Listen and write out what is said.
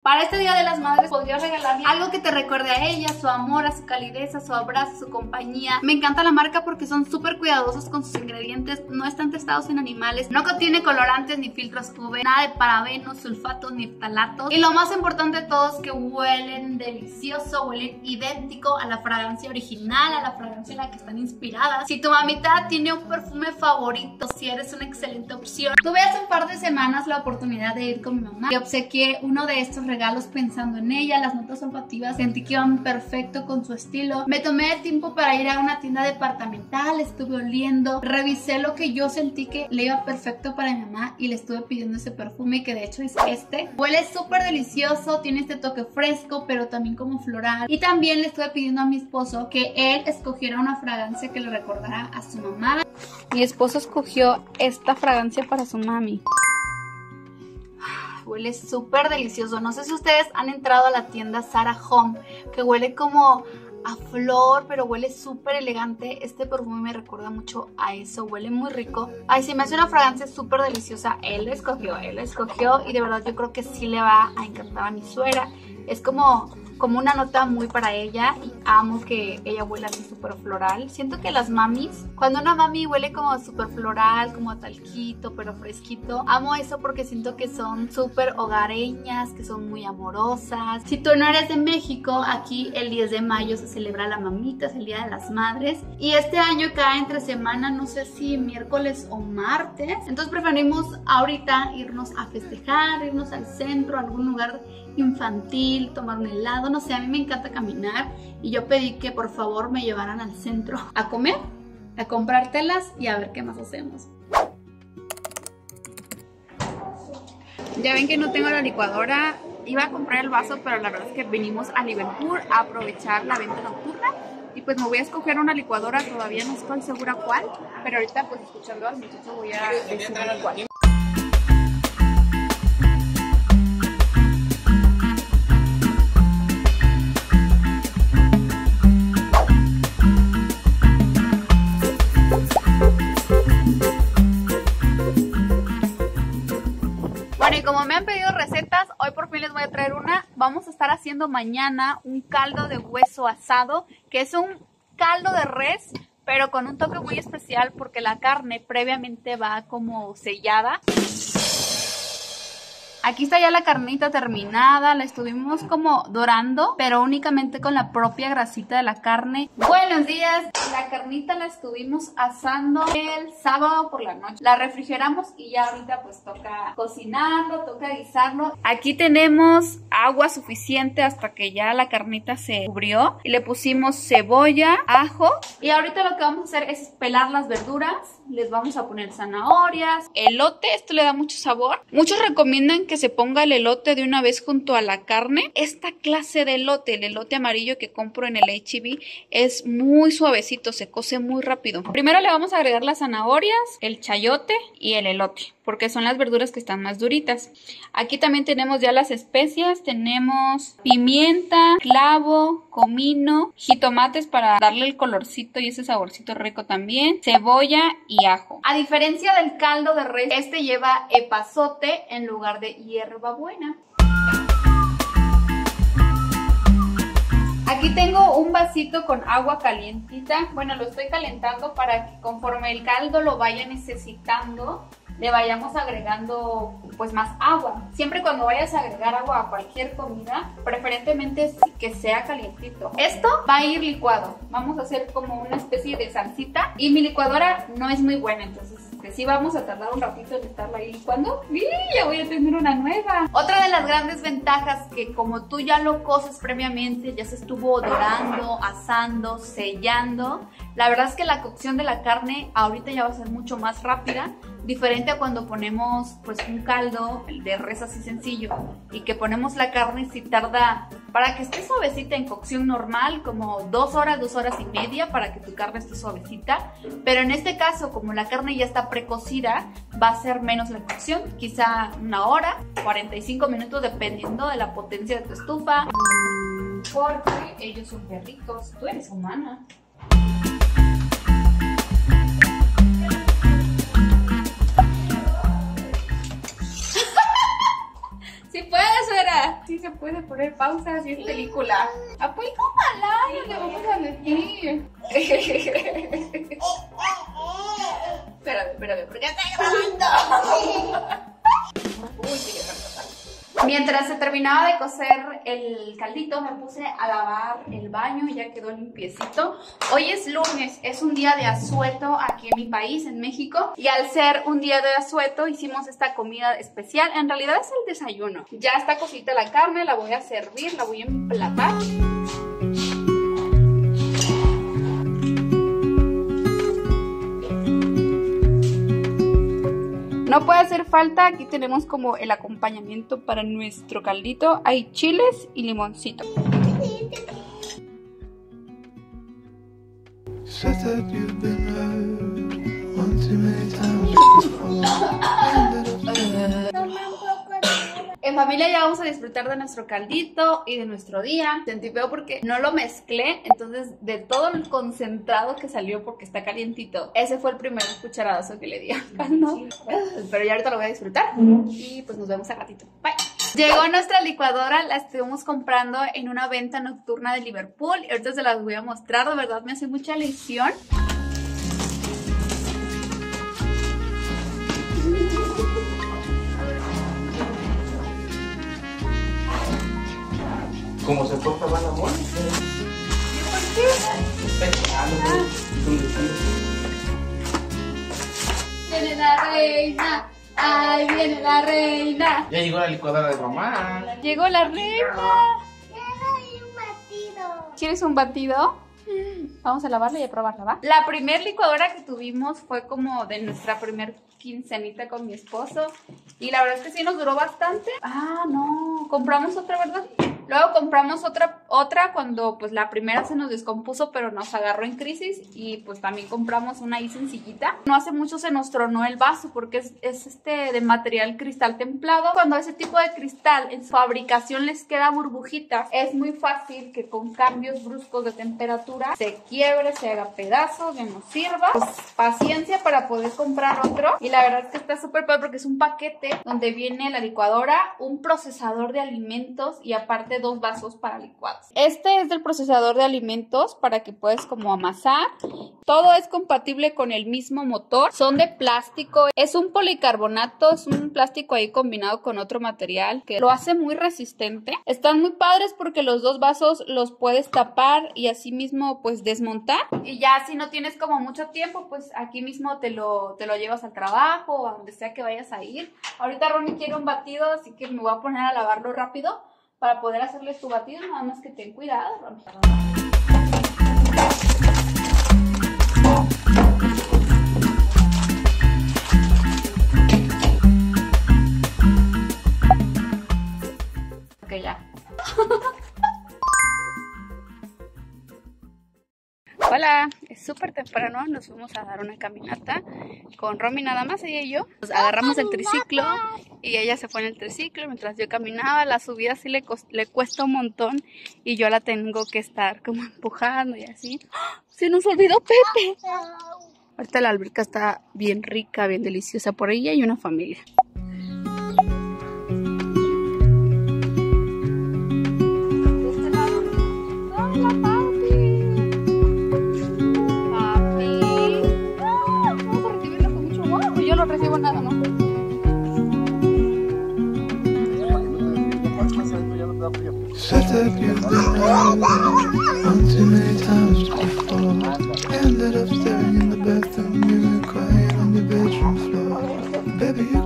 Para este Día de las Madres podrías regalarle algo que te recuerde a ella, su amor, a su calidez, a su abrazo, a su compañía. Me encanta la marca porque son súper cuidadosos con sus ingredientes, no están testados en animales, no contiene colorantes ni filtros UV, nada de parabenos, sulfatos ni ftalatos. Y lo más importante de todo es que huelen delicioso, huelen idéntico a la fragancia original, a la fragancia en la que están inspiradas. Si tu mamita tiene un perfume favorito, si eres una excelente opción. Tuve hace un par de semanas la oportunidad de ir con mi mamá y obsequié uno de estos regalos pensando en ella. Las notas olfativas sentí que iban perfecto con su estilo. Me tomé el tiempo para ir a una tienda departamental, estuve oliendo, revisé lo que yo sentí que le iba perfecto para mi mamá y le estuve pidiendo ese perfume, que de hecho es este. Huele súper delicioso, tiene este toque fresco pero también como floral. Y también le estuve pidiendo a mi esposo que él escogiera una fragancia que le recordara a su mamá. Mi esposo escogió esta fragancia para su mami. Huele súper delicioso. No sé si ustedes han entrado a la tienda Zara Home, que huele como a flor, pero huele súper elegante. Este perfume me recuerda mucho a eso, huele muy rico. Ay, se me hace una fragancia súper deliciosa. Él lo escogió y de verdad yo creo que sí le va a encantar a mi suegra. Es como una nota muy para ella y amo que ella huela así súper floral. Siento que las mamis, cuando una mami huele como súper floral, como a talquito, pero fresquito, amo eso porque siento que son súper hogareñas, que son muy amorosas. Si tú no eres de México, aquí el 10 de mayo se celebra la mamita, es el Día de las Madres. Y este año cae entre semana, no sé si miércoles o martes. Entonces preferimos ahorita irnos a festejar, irnos al centro, a algún lugar infantil, tomar un helado, no sé, a mí me encanta caminar y yo pedí que por favor me llevaran al centro a comer, a comprar telas y a ver qué más hacemos. Ya ven que no tengo la licuadora, iba a comprar el vaso, pero la verdad es que venimos a Liverpool a aprovechar la venta nocturna y pues me voy a escoger una licuadora, todavía no estoy segura cuál, pero ahorita pues escuchando al muchacho voy a decidir cuál. Y como me han pedido recetas, hoy por fin les voy a traer una. Vamos a estar haciendo mañana un caldo de hueso asado, que es un caldo de res, pero con un toque muy especial porque la carne previamente va como sellada. Aquí está ya la carnita terminada, la estuvimos como dorando, pero únicamente con la propia grasita de la carne. Buenos días, la carnita la estuvimos asando el sábado por la noche. La refrigeramos y ya ahorita pues toca cocinarlo, toca guisarlo. Aquí tenemos agua suficiente hasta que ya la carnita se cubrió. Y le pusimos cebolla, ajo. Y ahorita lo que vamos a hacer es pelar las verduras. Les vamos a poner zanahorias, elote, esto le da mucho sabor. Muchos recomiendan que se ponga el elote de una vez junto a la carne. Esta clase de elote, el elote amarillo que compro en el H-E-B, es muy suavecito, se cose muy rápido. Primero le vamos a agregar las zanahorias, el chayote y el elote, porque son las verduras que están más duritas. Aquí también tenemos ya las especias, tenemos pimienta, clavo, comino, jitomates para darle el colorcito y ese saborcito rico también, cebolla y ajo. A diferencia del caldo de res, este lleva epazote en lugar de hierbabuena. Aquí tengo un vasito con agua calientita. Bueno, lo estoy calentando para que conforme el caldo lo vaya necesitando, le vayamos agregando pues más agua. Siempre cuando vayas a agregar agua a cualquier comida, preferentemente que sea calientito. Esto va a ir licuado. Vamos a hacer como una especie de salsita. Y mi licuadora no es muy buena, entonces sí vamos a tardar un ratito en estarla ahí licuando. ¡Y ya voy a tener una nueva! Otra de las grandes ventajas, que como tú ya lo coces previamente, ya se estuvo dorando, asando, sellando, la verdad es que la cocción de la carne ahorita ya va a ser mucho más rápida, diferente a cuando ponemos pues un caldo de res así sencillo y que ponemos la carne, si tarda para que esté suavecita en cocción normal como 2 horas, 2 horas y media para que tu carne esté suavecita, pero en este caso como la carne ya está precocida va a ser menos la cocción, quizá 1 hora, 45 minutos dependiendo de la potencia de tu estufa, porque ellos son perritos, tú eres humana. Sí puedes, Vera. Sí se puede poner pausa así en película. Pues tómala, le vamos a decir. Espérame, ¿por qué estoy grabando? Mientras se terminaba de cocer el caldito, me puse a lavar el baño y ya quedó limpiecito. Hoy es lunes, es un día de asueto aquí en mi país, en México. Y al ser un día de asueto, hicimos esta comida especial. En realidad es el desayuno. Ya está cocida la carne, la voy a servir, la voy a emplatar. No puede hacer falta, aquí tenemos como el acompañamiento para nuestro caldito. Hay chiles y limoncito. En familia ya vamos a disfrutar de nuestro caldito y de nuestro día. Sentí feo porque no lo mezclé, entonces de todo el concentrado que salió porque está calientito, ese fue el primer cucharadazo que le di al caldo. Pero ya ahorita lo voy a disfrutar y pues nos vemos al ratito. Bye. Llegó nuestra licuadora, la estuvimos comprando en una venta nocturna de Liverpool y ahorita se las voy a mostrar, de verdad me hace mucha ilusión. ¿Cómo se porta mal amor? ¿Por qué? Viene la reina, ay, viene la reina. Ya llegó la licuadora de mamá. Llegó la reina. Quiero un batido. ¿Quieres un batido? Vamos a lavarla y a probarla, ¿va? La primer licuadora que tuvimos fue como de nuestra primer quincenita con mi esposo. Y la verdad es que sí nos duró bastante. Ah, no, compramos otra, ¿verdad? Luego compramos otra cuando pues la primera se nos descompuso, pero nos agarró en crisis. Y pues también compramos una ahí sencillita. No hace mucho se nos tronó el vaso porque es de material cristal templado. Cuando ese tipo de cristal en su fabricación les queda burbujitas, es muy fácil que con cambios bruscos de temperatura se quiebre, se haga pedazos, ya no sirva. Pues paciencia para poder comprar otro. Y la verdad es que está súper padre porque es un paquete donde viene la licuadora, un procesador de alimentos y aparte 2 vasos para licuados. Este es del procesador de alimentos para que puedas como amasar. Todo es compatible con el mismo motor. Son de plástico. Es un policarbonato, es un plástico ahí combinado con otro material que lo hace muy resistente. Están muy padres porque los 2 vasos los puedes tapar y así mismo pues desmontar. Y ya si no tienes como mucho tiempo, pues aquí mismo te lo llevas al trabajo o a donde sea que vayas a ir. Ahorita Ronnie quiere un batido, así que me voy a poner a lavarlo rápido para poder hacerle tu batido, nada más que ten cuidado, Ronnie. Ok, ya. Hola, es súper temprano, nos fuimos a dar una caminata con Romy nada más, ella y yo. Nos agarramos el triciclo y ella se fue en el triciclo mientras yo caminaba. La subida sí le cuesta un montón y yo la tengo que estar como empujando y así. ¡Oh! Se nos olvidó Pepe. Ahorita la alberca está bien rica, bien deliciosa, por ella y una familia. No recibo nada, ¿no? Said that you've been on too many times before. Ended up staring in the bathroom mirror, crying on the bedroom floor. Baby, you